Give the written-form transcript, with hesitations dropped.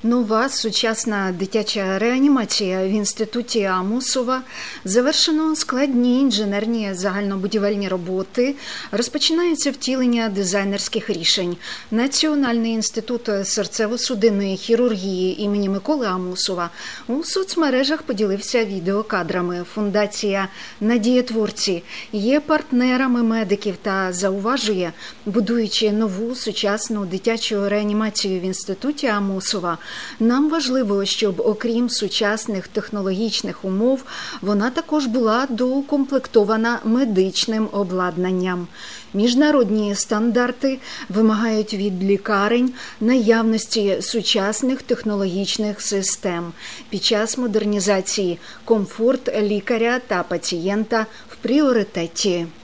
Нова сучасна дитяча реанімація в інституті Амосова. Завершено складні інженерні загальнобудівельні роботи. Розпочинається втілення дизайнерських рішень. Національний інститут серцево-судинної хірургії імені Миколи Амосова у соцмережах поділився відеокадрами. Фундація «Надієтворці» є партнерами медиків та зауважує, будуючи нову сучасну дитячу реанімацію в інституті Амосова, нам важливо, щоб окрім сучасних технологічних умов, вона також була доукомплектована медичним обладнанням. Міжнародні стандарти вимагають від лікарень наявності сучасних технологічних систем. Під час модернізації комфорт лікаря та пацієнта в пріоритеті.